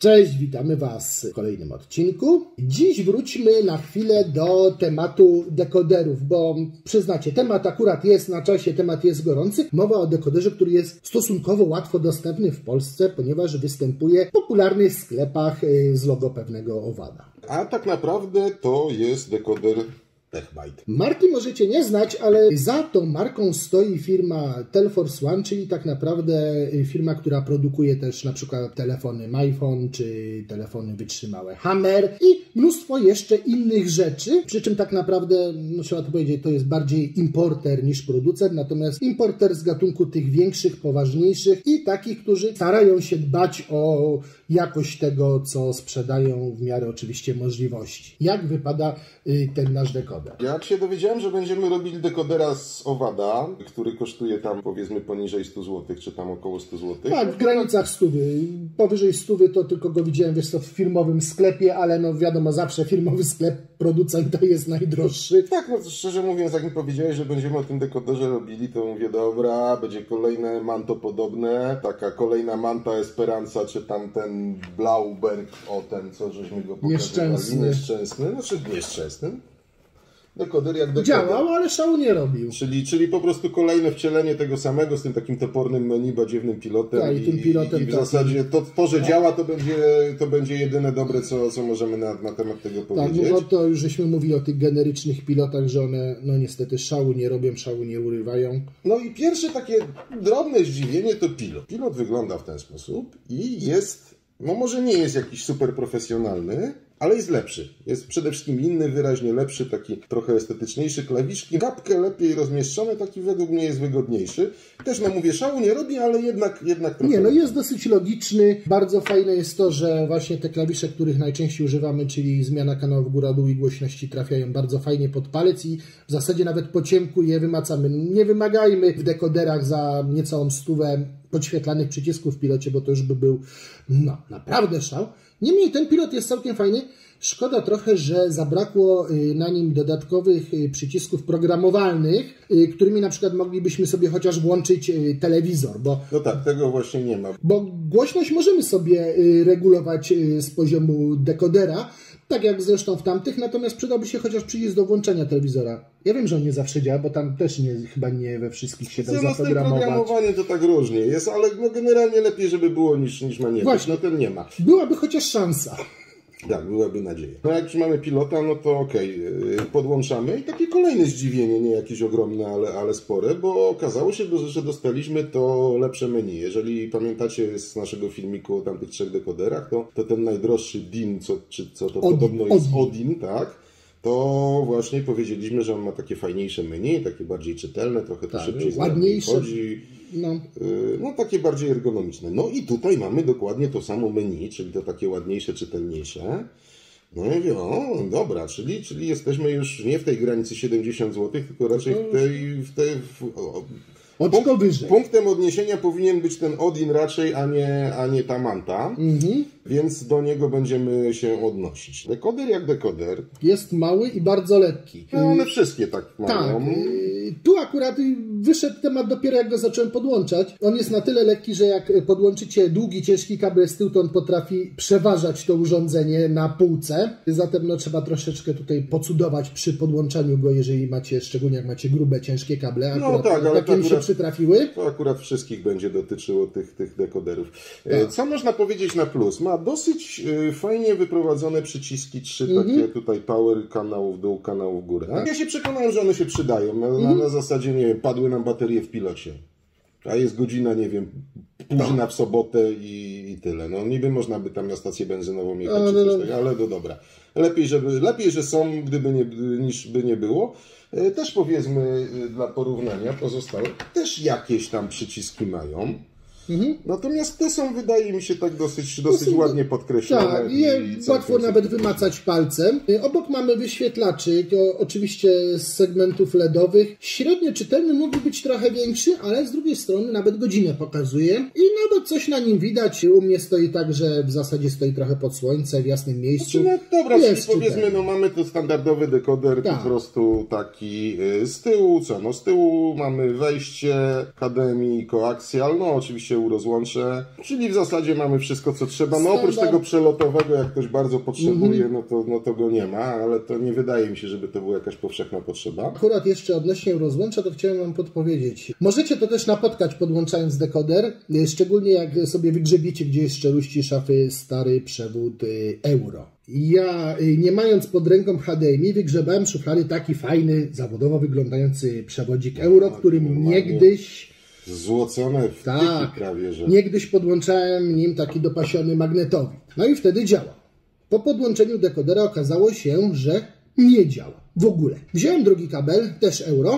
Cześć, witamy Was w kolejnym odcinku. Dziś wróćmy na chwilę do tematu dekoderów, bo przyznacie, temat akurat jest na czasie, temat jest gorący. Mowa o dekoderze, który jest stosunkowo łatwo dostępny w Polsce, ponieważ występuje w popularnych sklepach z logo pewnego owada. A tak naprawdę to jest dekoder Techbyte. Marki możecie nie znać, ale za tą marką stoi firma Telforce One, czyli tak naprawdę firma, która produkuje też na przykład telefony MyPhone, czy telefony wytrzymałe Hammer i mnóstwo jeszcze innych rzeczy. Przy czym tak naprawdę, no trzeba to powiedzieć, to jest bardziej importer niż producent, natomiast importer z gatunku tych większych, poważniejszych i takich, którzy starają się dbać o jakość tego, co sprzedają w miarę oczywiście możliwości. Jak wypada ten nasz dekoder? Ja się dowiedziałem, że będziemy robili dekodera z owada, który kosztuje tam powiedzmy poniżej 100 zł, czy tam około 100 zł. Tak, w granicach 100. Powyżej 100 to tylko go widziałem, wiesz co, w firmowym sklepie, ale no wiadomo, zawsze firmowy sklep producenta jest najdroższy. Tak, no szczerze mówiąc, jak mi powiedziałeś, że będziemy o tym dekoderze robili, to mówię, dobra, będzie kolejne manto podobne, taka kolejna Manta Esperanza, czy tam ten Blauberg, o ten, co żeśmy go pokazywali. Nieszczęsny. Znaczy nieszczęsny. Dekoder jak dekoder. Działał, ale szału nie robił. Czyli po prostu kolejne wcielenie tego samego z tym takim topornym menu, badziewnym pilotem. Tak, i tym pilotem i w zasadzie to, że działa, to będzie jedyne dobre, co możemy na temat tego powiedzieć. Tak, no to już żeśmy mówili o tych generycznych pilotach, że one no niestety szału nie robią, szału nie urywają. No i pierwsze takie drobne zdziwienie to pilot. Pilot wygląda w ten sposób i jest, no może nie jest jakiś super profesjonalny, ale jest lepszy. Jest przede wszystkim inny, wyraźnie lepszy, taki trochę estetyczniejszy. Klawiszki, kapkę lepiej rozmieszczone, taki według mnie jest wygodniejszy. Też no mówię, szału nie robi, ale jednak trochę. Nie, no jest dosyć logiczny. Bardzo fajne jest to, że właśnie te klawisze, których najczęściej używamy, czyli zmiana kanałów góra-dół i głośności, trafiają bardzo fajnie pod palec i w zasadzie nawet po ciemku je wymacamy. Nie wymagajmy w dekoderach za niecałą 100 podświetlanych przycisków w pilocie, bo to już by był no naprawdę szał. Niemniej ten pilot jest całkiem fajny. Szkoda trochę, że zabrakło na nim dodatkowych przycisków programowalnych, którymi na przykład moglibyśmy sobie chociaż włączyć telewizor. No tak, tego właśnie nie ma. Bo głośność możemy sobie regulować z poziomu dekodera, tak jak zresztą w tamtych, natomiast przydałby się chociaż przycisk do włączenia telewizora. Ja wiem, że on nie zawsze działa, bo tam też chyba nie we wszystkich się da zaprogramować. Programowanie to tak różnie jest, ale no generalnie lepiej, żeby było niż ma nie być. Właśnie. No ten nie ma. Byłaby chociaż szansa. Tak, byłaby nadzieja. No jak już mamy pilota, no to okej, podłączamy i takie kolejne zdziwienie, nie jakieś ogromne, ale spore, bo okazało się, że dostaliśmy to lepsze menu. Jeżeli pamiętacie z naszego filmiku o tamtych 3 dekoderach, to ten najdroższy DIN, co to podobno jest Odin, tak? To właśnie powiedzieliśmy, że on ma takie fajniejsze menu, takie bardziej czytelne, trochę to szybciej ładniejsze. chodzi. No takie bardziej ergonomiczne. No i tutaj mamy dokładnie to samo menu, czyli to takie ładniejsze, czytelniejsze. No i o, dobra, czyli jesteśmy już nie w tej granicy 70 zł, tylko raczej wyżej. Punktem odniesienia powinien być ten Odin raczej, a nie ta Manta, więc do niego będziemy się odnosić. Dekoder jak dekoder. Jest mały i bardzo lekki. No one wszystkie tak mają. Tak. Tu akurat wyszedł temat dopiero jak go zacząłem podłączać. On jest na tyle lekki, że jak podłączycie długi, ciężki kabel z tyłu, to on potrafi przeważać to urządzenie na półce. Zatem no, trzeba troszeczkę tutaj pocudować przy podłączaniu go, jeżeli macie, szczególnie jak macie grube, ciężkie kable. Akurat, no tak, ale takie mi się przytrafiły. To akurat wszystkich będzie dotyczyło tych dekoderów. Tak. Co można powiedzieć na plus? Ma dosyć fajnie wyprowadzone przyciski, 3 takie tutaj power, kanał w dół, kanał w górę. Ja się przekonałem, że one się przydają. Na zasadzie, nie wiem, padły nam baterie w pilocie. A jest godzina, nie wiem, późna w sobotę i tyle. No niby można by tam na stację benzynową jechać, czy coś takiego, ale to dobra. Lepiej, że są, niż by nie było. Też powiedzmy dla porównania pozostałe, też jakieś tam przyciski mają. Natomiast te są, wydaje mi się, tak dosyć ładnie podkreślone. Tak, i łatwo nawet wymacać palcem. Obok mamy wyświetlaczy, to oczywiście z segmentów LEDowych. Średnio czytelny mógłby być trochę większy, ale z drugiej strony nawet godzinę pokazuje. I nawet coś na nim widać. U mnie stoi tak, że w zasadzie stoi trochę pod słońce, w jasnym miejscu. Znaczy, no dobra, czyli powiedzmy, no mamy to standardowy dekoder, po prostu taki z tyłu, z tyłu mamy wejście HDMI, koaksjal, no oczywiście się urozłączę, czyli w zasadzie mamy wszystko, co trzeba. No oprócz tego przelotowego, jak ktoś bardzo potrzebuje, no to go nie ma, ale to nie wydaje mi się, żeby to była jakaś powszechna potrzeba. Akurat jeszcze odnośnie rozłącza, to chciałem wam podpowiedzieć. Możecie to też napotkać, podłączając dekoder, szczególnie jak sobie wygrzebiecie gdzieś z czeluści szafy stary przewód euro. Ja, nie mając pod ręką HDMI, wygrzebałem szuflady taki fajny, zawodowo wyglądający przewodzik euro, którym niegdyś... Złocone w tyki prawie, że... Niegdyś podłączałem nim taki dopasiony magnetowid. No i wtedy działa. Po podłączeniu dekodera okazało się, że nie działa. W ogóle. Wziąłem drugi kabel, też euro.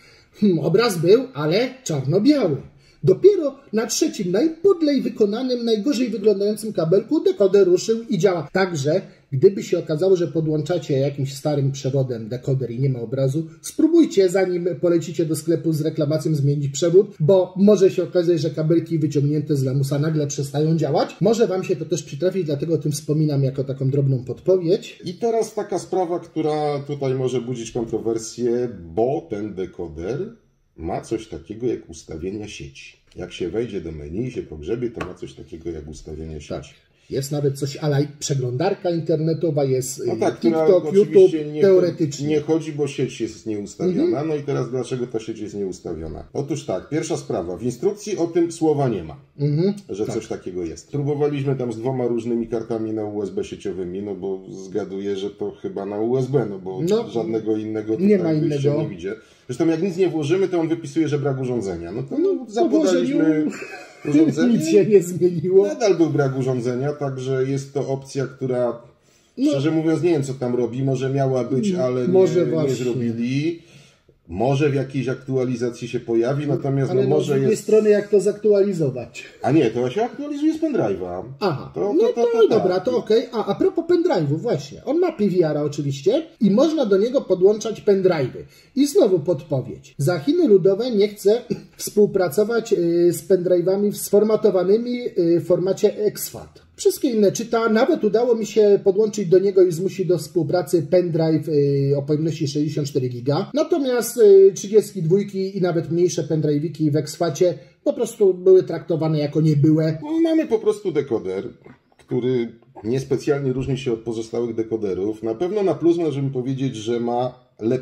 Obraz był, ale czarno-biały. Dopiero na trzecim, najpodlej wykonanym, najgorzej wyglądającym kabelku dekoder ruszył i działa. Także, gdyby się okazało, że podłączacie jakimś starym przewodem dekoder i nie ma obrazu, spróbujcie, zanim polecicie do sklepu z reklamacją, zmienić przewód, bo może się okazać, że kabelki wyciągnięte z lamusa nagle przestają działać. Może wam się to też przytrafić, dlatego o tym wspominam jako taką drobną podpowiedź. I teraz taka sprawa, która tutaj może budzić kontrowersję, bo ten dekoder ma coś takiego jak ustawienia sieci. Jak się wejdzie do menu i się pogrzebie, to ma coś takiego jak ustawienia sieci. Tak. Jest nawet coś ala przeglądarka internetowa, jest no tak, TikTok, YouTube, teoretycznie. Nie chodzi, bo sieć jest nieustawiona. No i teraz dlaczego ta sieć jest nieustawiona? Otóż tak, pierwsza sprawa. W instrukcji o tym słowa nie ma, że coś takiego jest. Próbowaliśmy tam z 2 różnymi kartami na USB sieciowymi, no bo zgaduję, że to chyba na USB, no bo żadnego innego nie ma innego. Nie widzę. Zresztą jak nic nie włożymy, to on wypisuje, że brak urządzenia. No to zapodaliśmy... urządzenie. Nic się nie zmieniło. Nadal był brak urządzenia, także jest to opcja, która szczerze mówiąc nie wiem, co tam robi. Może miała być, ale nie zrobili. Może w jakiejś aktualizacji się pojawi, natomiast ale może z drugiej strony jak to zaktualizować? A nie, to się aktualizuje z pendrive'a. Aha, dobra, to okej. A propos pendrive'u, właśnie. On ma PVR-a oczywiście i można do niego podłączać pendrive'y. I znowu podpowiedź. Za Chiny Ludowe nie chce współpracować z pendrive'ami sformatowanymi w formacie exFAT. Wszystkie inne czyta, nawet udało mi się podłączyć do niego i zmusić do współpracy pendrive o pojemności 64 GB. Natomiast 32 i nawet mniejsze pendrive'iki w exFATie po prostu były traktowane jako niebyłe. Mamy po prostu dekoder, który niespecjalnie różni się od pozostałych dekoderów. Na pewno na plus możemy powiedzieć, że ma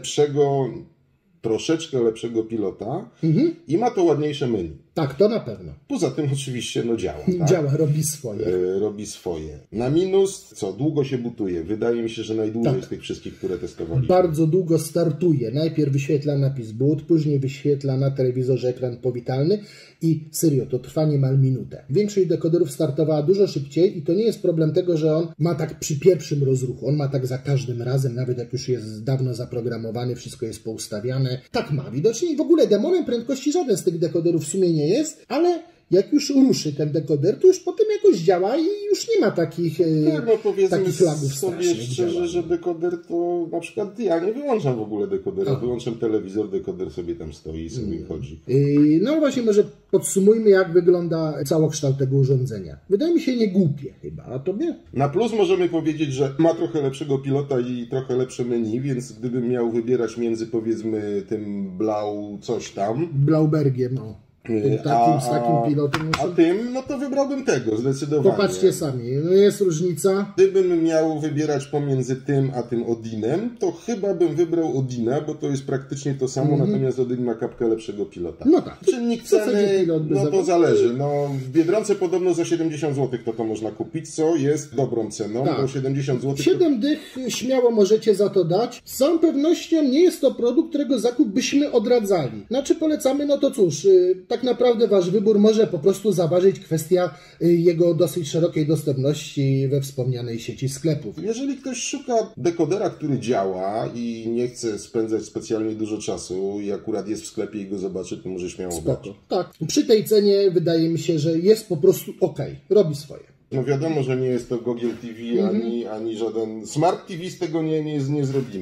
troszeczkę lepszego pilota i ma to ładniejsze menu. Tak, to na pewno. Poza tym oczywiście działa. Tak? Działa, robi swoje. Robi swoje. Na minus, długo się butuje. Wydaje mi się, że najdłużej z tych wszystkich, które testowaliśmy. Bardzo długo startuje. Najpierw wyświetla napis boot, później wyświetla na telewizorze ekran powitalny i serio, to trwa niemal minutę. Większość dekoderów startowała dużo szybciej i to nie jest problem tego, że on ma tak przy pierwszym rozruchu. On ma tak za każdym razem, nawet jak już jest dawno zaprogramowany, wszystko jest poustawiane. Tak ma. Widocznie w ogóle demonem prędkości żaden z tych dekoderów w sumie nie jest, ale jak już ruszy ten dekoder, to już potem jakoś działa i już nie ma takich flagów sobie szczerze, że dekoder to na przykład ja nie wyłączam w ogóle dekodera, wyłączam telewizor, dekoder sobie tam stoi i sobie chodzi. No właśnie, może podsumujmy, jak wygląda całokształt tego urządzenia. Wydaje mi się nie głupie chyba, a tobie? Na plus możemy powiedzieć, że ma trochę lepszego pilota i trochę lepsze menu, więc gdybym miał wybierać między powiedzmy tym Blau coś tam. Blaubergiem, z takim pilotem. A tym, no to wybrałbym tego, zdecydowanie. Popatrzcie sami, jest różnica. Gdybym miał wybierać pomiędzy tym a tym Odinem, to chyba bym wybrał Odina, bo to jest praktycznie to samo, natomiast Odin ma kapkę lepszego pilota. No tak. Czynnik ceny, to zależy. No, w Biedronce podobno za 70 zł to można kupić, co jest dobrą ceną, bo 70 zł... 7 dych śmiało możecie za to dać. Z całą pewnością nie jest to produkt, którego zakup byśmy odradzali. Znaczy polecamy, no to cóż, tak naprawdę wasz wybór może po prostu zaważyć kwestia jego dosyć szerokiej dostępności we wspomnianej sieci sklepów. Jeżeli ktoś szuka dekodera, który działa i nie chce spędzać specjalnie dużo czasu i akurat jest w sklepie i go zobaczy, to może śmiało brać. Tak, przy tej cenie wydaje mi się, że jest po prostu robi swoje. No wiadomo, że nie jest to Google TV ani żaden Smart TV, z tego nie zrobimy.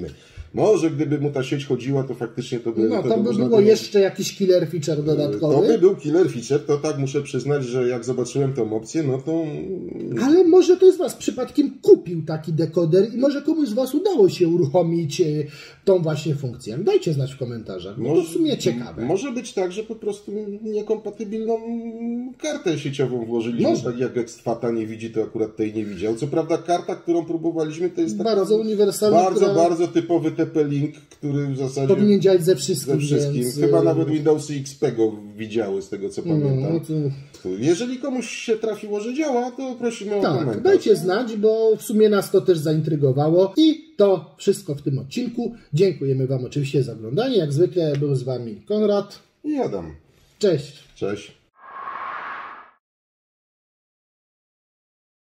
Może gdyby mu ta sieć chodziła, to faktycznie to by... No, to by było jeszcze jakiś killer feature dodatkowy. To by był killer feature, to tak muszę przyznać, że jak zobaczyłem tą opcję, no to... Ale może ktoś z Was przypadkiem kupił taki dekoder i może komuś z Was udało się uruchomić tą właśnie funkcję. Dajcie znać w komentarzach, bo to w sumie ciekawe. Może być tak, że po prostu niekompatybilną kartę sieciową włożyliśmy, tak jak Extfata nie widzi, to akurat tej nie widział. Co prawda karta, którą próbowaliśmy, to jest bardzo uniwersalna, bardzo typowy TP-Link, który w zasadzie powinien działać ze wszystkim. Więc... Chyba nawet Windowsy XP go widziały, z tego co pamiętam. Jeżeli komuś się trafiło, że działa, to prosimy o komentarz. Dajcie znać, bo w sumie nas to też zaintrygowało. I to wszystko w tym odcinku. Dziękujemy Wam oczywiście za oglądanie. Jak zwykle był z Wami Konrad i Adam. Cześć. Cześć.